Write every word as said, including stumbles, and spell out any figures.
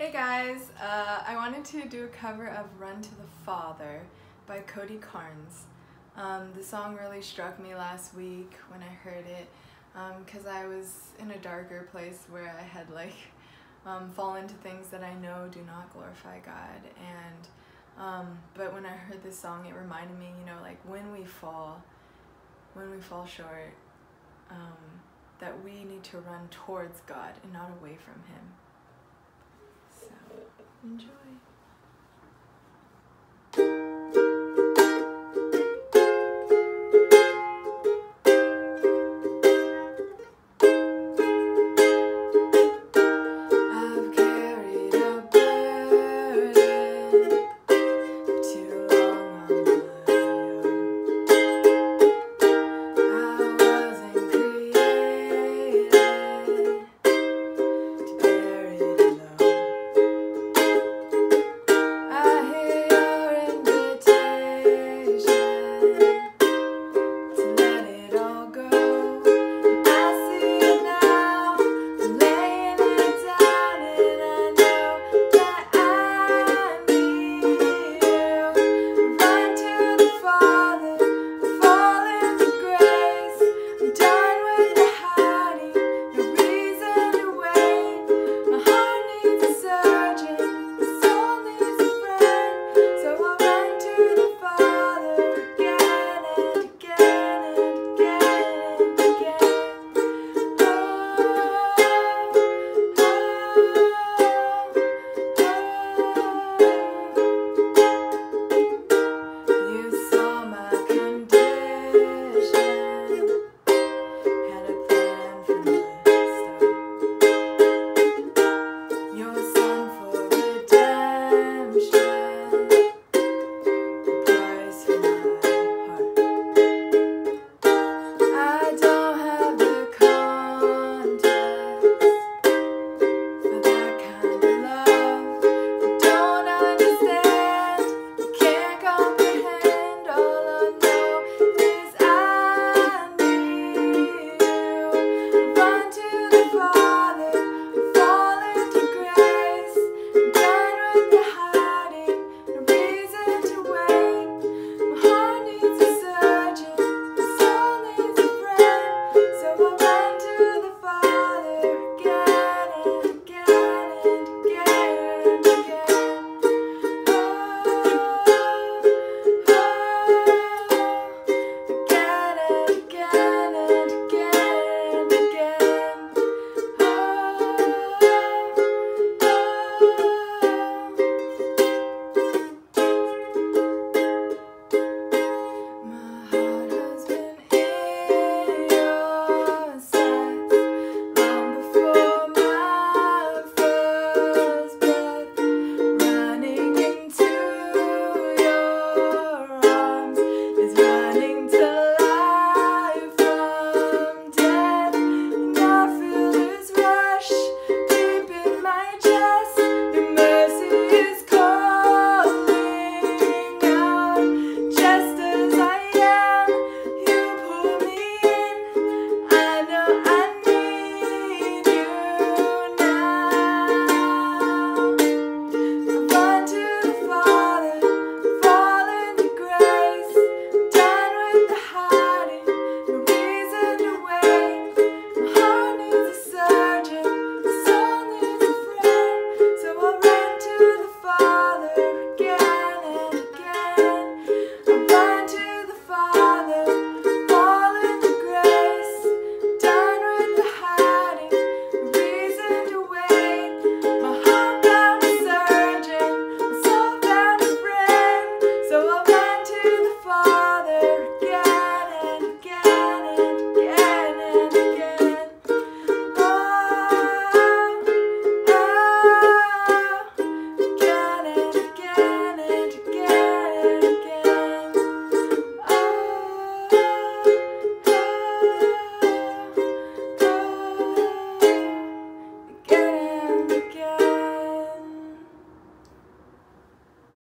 Hey guys, uh, I wanted to do a cover of Run to the Father by Cody Carnes. Um, the song really struck me last week when I heard it because um, I was in a darker place where I had like um, fallen to things that I know do not glorify God, and um, but when I heard this song it reminded me, you know, like when we fall, when we fall short, um, that we need to run towards God and not away from Him.